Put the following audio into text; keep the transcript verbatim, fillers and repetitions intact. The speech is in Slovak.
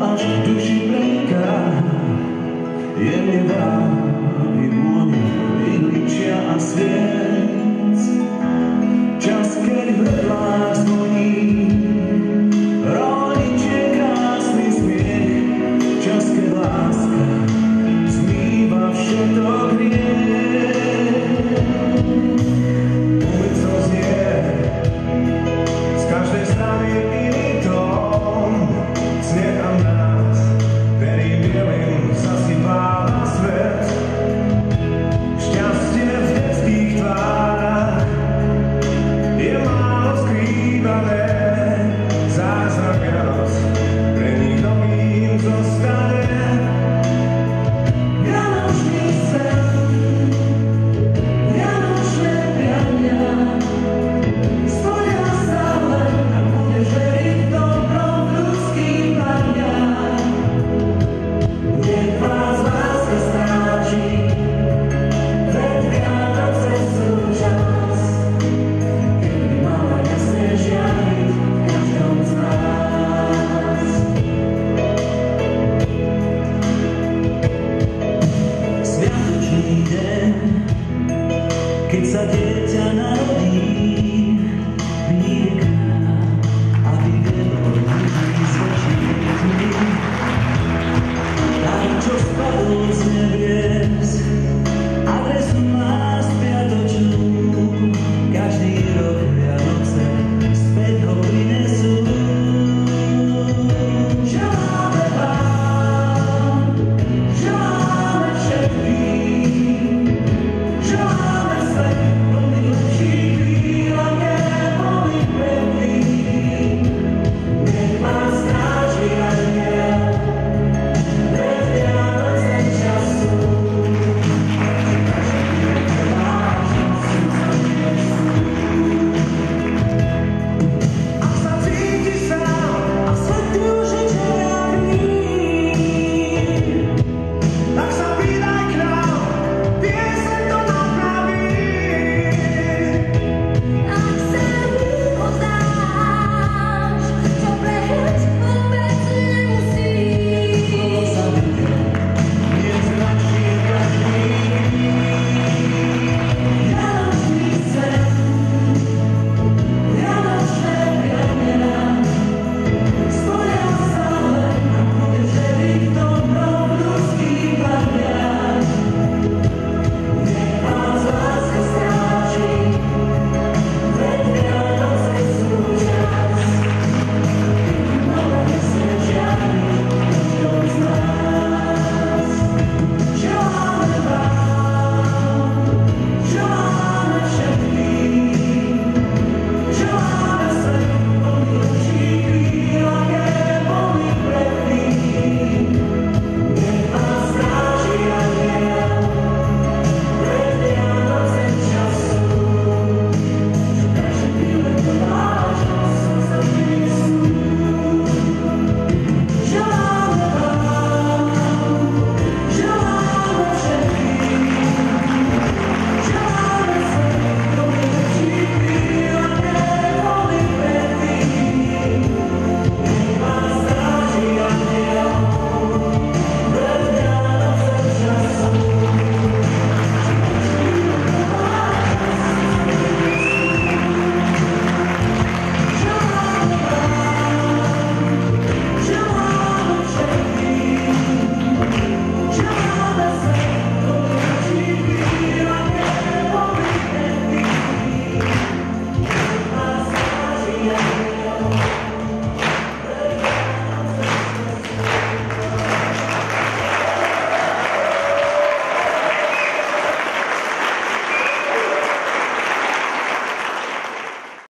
plášť v duši preniká, jemne váhy vône ihličia a sviec. Čas, keď v hrdlách zvoní, rodičie krásny smiech. Čas, keď láska zmýva všetok hriech. Ulicou znie z každej strany iný tón. Snehám nás, verím bielým, zasypá na svet. Šťastie v detských tvárach je málo skrývané. Zázrak Vianoc pre nich novým zostane. Vianočný sen, vianočné priania stoja stále, ak budeš veriť v dobrom ľudským praniam. Nech vás láska stráži, pred Vianoce sú čas, keď by mala jasne žiariť v každom z nás. Sviatočný deň, keď sa dieťa narodí, príde k nám, aby vedol ľudí svedčí. Dar, čo spadol z nebies, adresu má spiatočnú. Každý rok Vianoce späť ho prinesú. Želáme vám, želáme všetkým, želáme svet plný lečí chvíľ a neplný pevný. Nech vás stráži anjel pred Vianoce času. Ak sa cítiš sám a svet ti už je červený, tak sa pridaj k nám, pieseň to napraví. Ak sa vyhozdáš, čo prehľad vôbec nemusíš. Koho sa vidie, nie zračí každý. Vianočný sen, vianočné priania stoja stále, ak budeš veriť v dobrom ľudským praniam. Nech vás láska stráži, pred Vianoce sú čas, keď by mala jasne žiariť v každom z nás. Želáme vám, želáme všetkým, želáme svet plný lečí chvíľ a neplný pevný. Nech vás stráži anjel pred Vianoce času, že každé chvíle to vážnosť sa prinesú. Želáme vám, želáme všetkým, želáme svet plný lečí chvíľ a neplný pevný. Nech vás stráži anjel pred Vianoce času, želáme vám, želáme všetkým, želáme svet plný lečí chvíľ a neplný pevný. Nech vás stráži anjel